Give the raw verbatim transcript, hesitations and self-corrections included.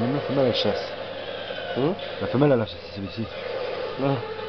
même la femelle elle chasse. Hum? La femelle elle a chassé celui-ci. Ah.